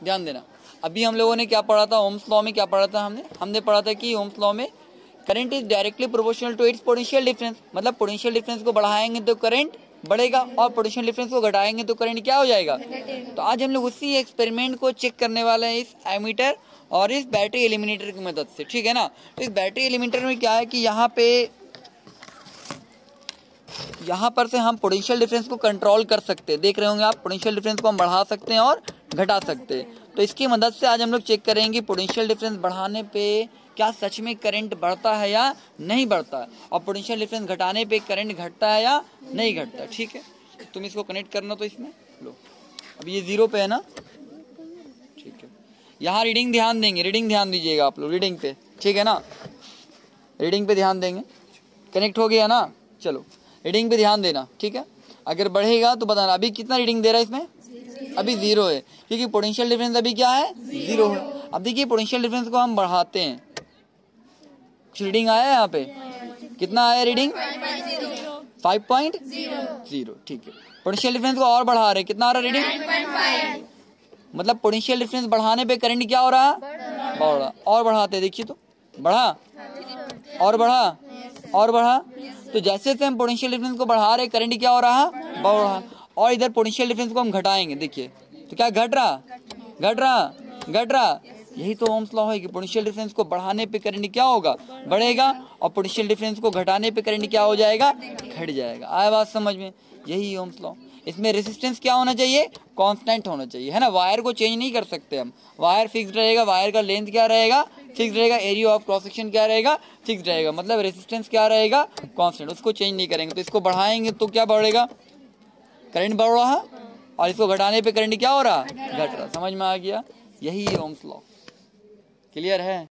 ध्यान देना, अभी हम लोगों ने क्या पढ़ा था, ओम्स लॉ में क्या पढ़ा था हमने पढ़ा था कि ओम्स लॉ में current is directly proportional to its potential difference. मतलब पोटेंशियल डिफरेंस को बढ़ाएंगे तो करंट बढ़ेगा और पोटेंशियल डिफरेंस को घटाएंगे तो करंट क्या हो जाएगा। तो आज हम लोग उसी एक्सपेरिमेंट को चेक करने वाले हैं इस एमीटर और इस बैटरी एलिमिनेटर की मदद से, ठीक है ना। तो इस बैटरी एलिमिनेटर में क्या है कि यहाँ पर से हम पोटेंशियल डिफरेंस को कंट्रोल कर सकते हैं। देख रहे होंगे आप, पोटेंशियल डिफरेंस को हम बढ़ा सकते हैं और घटा सकते हैं। तो इसकी मदद से आज हम लोग चेक करेंगे पोटेंशियल डिफरेंस बढ़ाने पे क्या सच में करंट बढ़ता है या नहीं बढ़ता है, और पोटेंशियल डिफरेंस घटाने पे करंट घटता है या नहीं घटता। ठीक है, तुम इसको कनेक्ट करना, तो इसमें लो, अब ये 0 पे है ना, ठीक है। यहाँ रीडिंग ध्यान देंगे, रीडिंग ध्यान दीजिएगा आप लोग, रीडिंग पे, ठीक है ना, रीडिंग पे ध्यान देंगे। कनेक्ट हो गया ना, चलो रीडिंग पे ध्यान देना, ठीक है। अगर बढ़ेगा तो बताना। अभी कितना रीडिंग दे रहा है इसमें, अभी 0 है, क्योंकि पोटेंशियल डिफरेंस अभी क्या है, 0 है। अब देखिए पोटेंशियल डिफरेंस को हम बढ़ाते हैं, रीडिंग आया यहाँ पे, कितना आया रीडिंग, 5.0, ठीक है। पोटेंशियल डिफरेंस को और बढ़ा रहे, कितना आ रहा रीडिंग, 9.5। मतलब पोटेंशियल डिफरेंस बढ़ाने पे करंट क्या हो रहा है, बढ़ रहा। और बढ़ाते, देखिए तो बढ़ा और बढ़ा और बढ़ा। तो जैसे जैसे हम पोटेंशियल डिफरेंस को बढ़ा रहे, करंट क्या हो रहा है, बढ़ रहा। और इधर पोटेंशियल डिफरेंस को हम घटाएंगे, देखिए तो क्या घट रहा। यही तो ओम्स लॉ है कि पोटेंशियल डिफरेंस को बढ़ाने पे करंट क्या होगा, बढ़ेगा, और पोटेंशियल डिफरेंस को घटाने पे करंट क्या हो जाएगा, घट जाएगा। आया बात समझ में, यही ओम्स लॉ। इसमें रेजिस्टेंस क्या होना चाहिए, कांस्टेंट होना चाहिए, है ना। वायर को चेंज नहीं कर सकते हम, वायर फिक्स रहेगा, वायर का लेंथ क्या रहेगा, फिक्स रहेगा, एरिया ऑफ क्रॉस सेक्शन क्या रहेगा, फिक्स रहेगा। मतलब रेजिस्टेंस क्या रहेगा, कांस्टेंट, उसको चेंज नहीं करेंगे। तो इसको बढ़ाएंगे तो क्या बढ़ेगा, करंट बढ़ रहा है, और इसको घटाने पे करंट क्या हो रहा, घट रहा। समझ में आ गया, यही है ओम्स लॉ। क्लियर है।